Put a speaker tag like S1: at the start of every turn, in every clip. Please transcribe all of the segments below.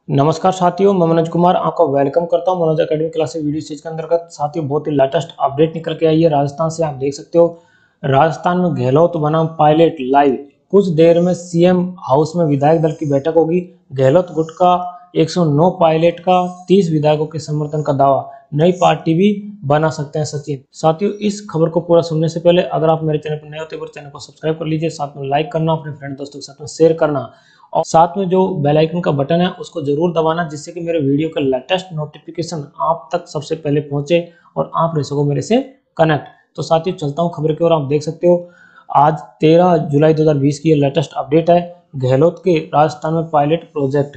S1: नमस्कार साथियों, मैं मनोज कुमार आपका वेलकम करता हूं Manoj academy class video series के अंतर्गत। साथियों, बहुत ही लेटेस्ट अपडेट निकल के आई है राजस्थान से। आप देख सकते हो राजस्थान में गहलोत बनाम पायलट लाइव। कुछ देर में सीएम हाउस में विधायक दल की बैठक होगी। गहलोत गुट का 109, पायलट का 30 विधायकों के समर्थन का दावा। नई पार्टी भी बना सकते हैं सचिन। साथियों, इस खबर को पूरा सुनने से पहले अगर आप मेरे चैनल पर नए होते हैं चैनल को सब्सक्राइब कर लीजिए, साथ में लाइक करना, अपने फ्रेंड दोस्तों के साथ में शेयर करना और साथ में जो बेल आइकन का बटन है उसको जरूर दबाना, जिससे कि मेरे वीडियो का लेटेस्ट नोटिफिकेशन आप तक सबसे पहले पहुंचे और आप रह सको मेरे से कनेक्ट। तो साथियों, चलता हूं खबर की ओर। आप देख सकते हो आज 13 जुलाई 2020 की लेटेस्ट अपडेट है गहलोत के राजस्थान में पायलट प्रोजेक्ट।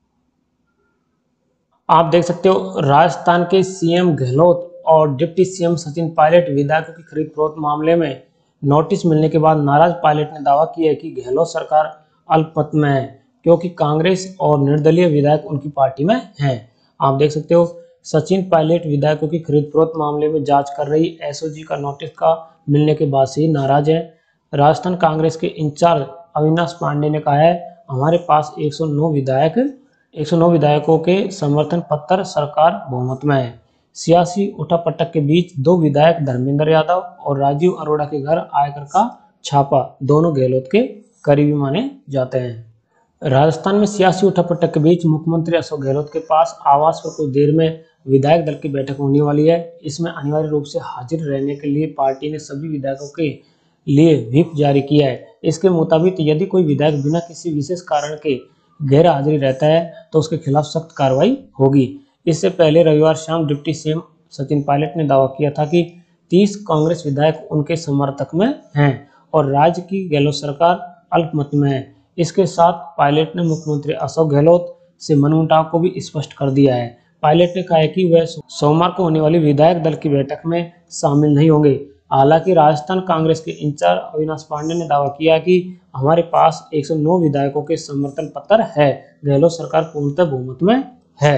S1: आप देख सकते हो राजस्थान के सीएम गहलोत और डिप्टी सीएम सचिन पायलट विधायकों की खरीद फरोख्त मामले में नोटिस मिलने के बाद नाराज पायलट ने दावा किया है कि गहलोत सरकार अल्पमत में है, क्योंकि कांग्रेस और निर्दलीय विधायक उनकी पार्टी में हैं। आप देख सकते हो सचिन पायलट विधायकों की खरीद फरोख्त मामले में जांच कर रही एसओजी का नोटिस का मिलने के बाद से ही नाराज है। राजस्थान कांग्रेस के इंचार्ज अविनाश पांडे ने कहा है, हमारे पास 109 विधायकों के समर्थन पत्र सरकार बहुमत में है। सियासी उठापटक के बीच दो विधायक धर्मेंद्र यादव और राजीव अरोड़ा के घर आयकर का छापा, दोनों गहलोत के करीबी माने जाते हैं। राजस्थान में सियासी उठापटक के बीच मुख्यमंत्री अशोक गहलोत के पास आवास पर कुछ देर में विधायक दल की बैठक होने वाली है। इसमें अनिवार्य रूप से हाजिर रहने के लिए पार्टी ने सभी विधायकों के लिए व्हिप जारी किया है। इसके मुताबिक यदि कोई विधायक बिना किसी विशेष कारण के गैर हाजिरी रहता है तो उसके खिलाफ सख्त कार्रवाई होगी। इससे पहले रविवार शाम डिप्टी सीएम सचिन पायलट ने दावा किया था कि 30 कांग्रेस विधायक उनके समर्थक में हैं और राज्य की गहलोत सरकार अल्पमत में है। इसके साथ पायलट ने मुख्यमंत्री अशोक गहलोत से मनमुटाव को भी स्पष्ट कर दिया है। पायलट ने कहा है कि वह सोमवार को होने वाली विधायक दल की बैठक में शामिल नहीं होंगे। हालांकि राजस्थान कांग्रेस के इंचार्ज अविनाश पांडे ने दावा किया कि हमारे पास 109 विधायकों के समर्थन पत्र है। गहलोत सरकार पूर्णतः बहुमत में है।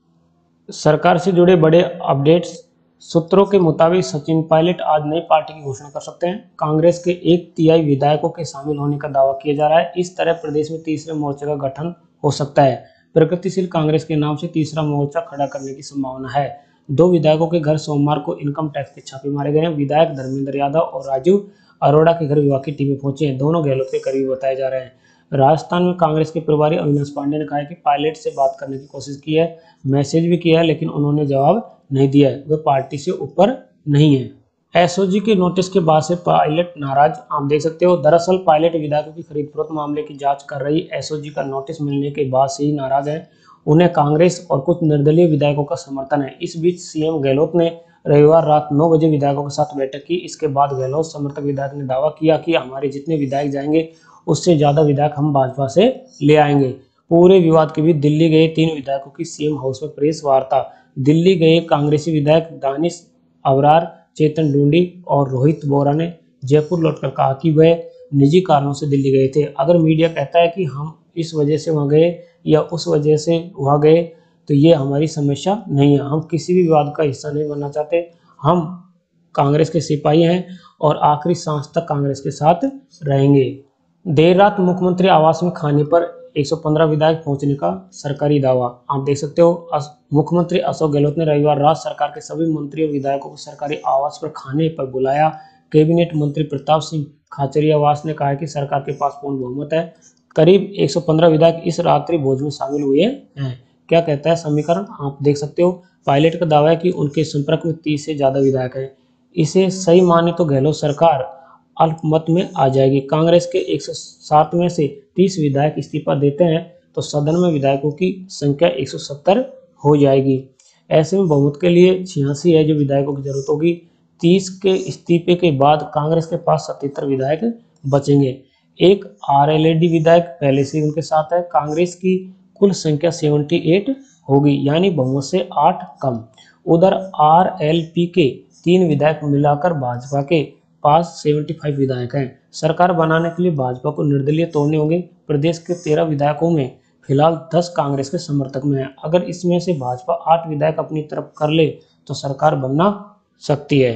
S1: सरकार से जुड़े बड़े अपडेट्स। सूत्रों के मुताबिक सचिन पायलट आज नई पार्टी की घोषणा कर सकते हैं। कांग्रेस के 1/3 विधायकों के शामिल होने का दावा किया जा रहा है। इस तरह प्रदेश में तीसरे मोर्चे का गठन हो सकता है। प्रगतिशील कांग्रेस के नाम से तीसरा मोर्चा खड़ा करने की संभावना है। 2 विधायकों के घर सोमवार को इनकम टैक्स के छापे मारे गए हैं। विधायक धर्मेंद्र यादव और राजीव अरोड़ा के घर विभाग की टीमें पहुंची हैं। दोनों गहलोत के करीबी बताए जा रहे हैं। राजस्थान में कांग्रेस के प्रभारी अविनाश पांडे ने कहा है कि पायलट से बात करने की कोशिश की है, मैसेज भी किया है, लेकिन उन्होंने जवाब नहीं दिया है। वे पार्टी से ऊपर नहीं है। एसओजी के नोटिस के बाद से पायलट नाराज। आप देख सकते हो दरअसल पायलट विधायकों की खरीद फरोख्त मामले की जांच कर रही एसओजी का नोटिस मिलने के बाद से ही नाराज है। उन्हें कांग्रेस और कुछ निर्दलीय विधायकों का समर्थन है। इस बीच सीएम गहलोत ने रविवार रात 9 बजे विधायकों के साथ बैठक की। इसके बाद गहलोत समर्थक विधायक ने दावा किया कि हमारे जितने विधायक जाएंगे उससे ज्यादा विधायक हम भाजपा से ले आएंगे। पूरे विवाद के बीच दिल्ली गए 3 विधायकों की सीएम हाउस में प्रेस वार्ता। दिल्ली गए कांग्रेसी विधायक दानिश अबरार, चेतन डूंडी और रोहित बोरा ने जयपुर लौटकर कहा कि वह निजी कारणों से दिल्ली गए थे। अगर मीडिया कहता है कि हम इस वजह से वहां गए या उस वजह से वहां गए तो ये हमारी समस्या नहीं है। हम किसी भी विवाद का हिस्सा नहीं बनना चाहते। हम कांग्रेस के सिपाही हैं और आखिरी सांस तक कांग्रेस के साथ रहेंगे। देर रात मुख्यमंत्री आवास में खाने पर 115 विधायक पहुंचने का सरकारी दावा। आप देख सकते हो मुख्यमंत्री अशोक गहलोत ने रविवार रात सरकार के सभी मंत्री और विधायकों को सरकारी आवास पर खाने पर बुलाया। कैबिनेट मंत्री प्रताप सिंह खाचरियावास ने कहा कि सरकार के पास पूर्ण बहुमत है। करीब 115 विधायक इस रात्रि भोज में शामिल हुए हैं। क्या कहता है समीकरण, आप देख सकते हो। पायलट का दावा है कि उनके संपर्क में 30 से ज्यादा विधायक हैं। इसे सही माने तो गहलोत सरकार अल्पमत में आ जाएगी। कांग्रेस के 107 में से 30 विधायक इस्तीफा देते हैं तो सदन में विधायकों की संख्या 170 हो जाएगी। ऐसे में बहुमत के लिए 86 है जो विधायकों की जरूरत होगी। 30 के इस्तीफे के बाद कांग्रेस के पास 77 विधायक बचेंगे। एक आरएलडी विधायक पहले से उनके साथ है। कांग्रेस की कुल संख्या 78 होगी, यानी बहुमत से 8 कम। उधर आरएलपी के 3 विधायक मिलाकर भाजपा के पास 75 विधायक हैं। सरकार बनाने के लिए भाजपा को निर्दलीय तोड़ने होंगे। प्रदेश के 13 विधायकों में फिलहाल 10 कांग्रेस के समर्थक में हैं। अगर इसमें से भाजपा 8 विधायक अपनी तरफ कर ले तो सरकार बनना सकती है।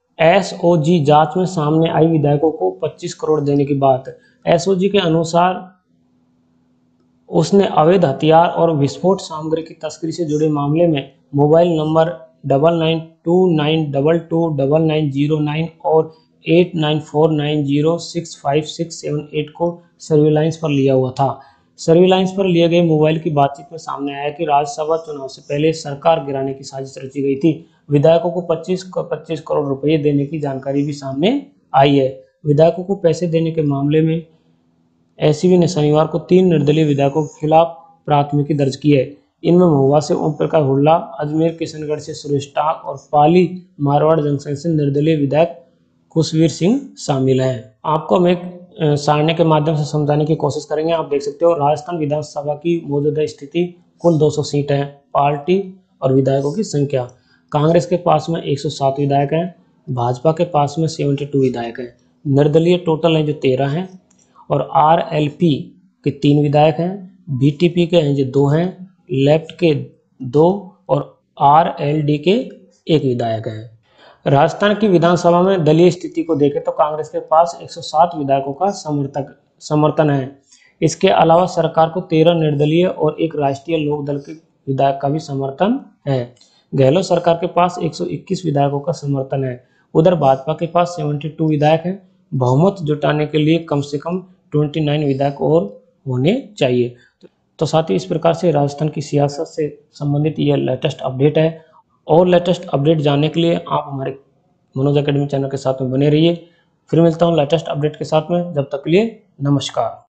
S1: एसओजी जांच में सामने आई विधायकों को 25 करोड़ देने की बात। एसओजी के अनुसार उसने अवैध हथियार और विस्फोट सामग्री की तस्करी से जुड़े मामले में मोबाइल नंबर 9929229909 और 8949065678 को सर्विलांस पर लिया हुआ था। सर्विलांस पर लिए गए मोबाइल की बातचीत में सामने आया कि राज्यसभा चुनाव से पहले सरकार गिराने की साजिश रची गई थी। विधायकों को 25 करोड़ रुपए देने की जानकारी भी सामने आई है। विधायकों को पैसे देने के मामले में एसीबी ने शनिवार को 3 निर्दलीय विधायकों के खिलाफ प्राथमिकी दर्ज की है। इनमें महुआ से ओम प्रकाश हुड्डा, अजमेर किशनगढ़ से सुरेश टाक और पाली मारवाड़ जंक्शन से निर्दलीय विधायक खुशवीर सिंह शामिल हैं। आपको हम एक सारणी के माध्यम से समझाने की कोशिश करेंगे। आप देख सकते हो राजस्थान विधानसभा की मौजूदा स्थिति, कुल 200 सीट है, पार्टी और विधायकों की संख्या। कांग्रेस के पास में 107 विधायक हैं, भाजपा के पास में 72 विधायक हैं, निर्दलीय टोटल हैं जो 13 हैं और आरएलपी के 3 विधायक हैं, बीटीपी के हैं जो 2 हैं, लेफ्ट के 2 और आरएलडी के 1 विधायक हैं। राजस्थान की विधानसभा में दलीय स्थिति को देखें तो कांग्रेस के पास 107 विधायकों का समर्थन है। इसके अलावा सरकार को 13 निर्दलीय और 1 राष्ट्रीय लोकदल के विधायक का भी समर्थन है। गहलोत सरकार के पास 121 विधायकों का समर्थन है। उधर भाजपा के पास 72 विधायक हैं। बहुमत जुटाने के लिए कम से कम 29 विधायक और होने चाहिए। तो साथियों, इस प्रकार से राजस्थान की सियासत से संबंधित यह लेटेस्ट अपडेट है। और लेटेस्ट अपडेट जानने के लिए आप हमारे मनोज एकेडमी चैनल के साथ में बने रहिए। फिर मिलता हूँ लेटेस्ट अपडेट के साथ में। जब तक के लिए नमस्कार।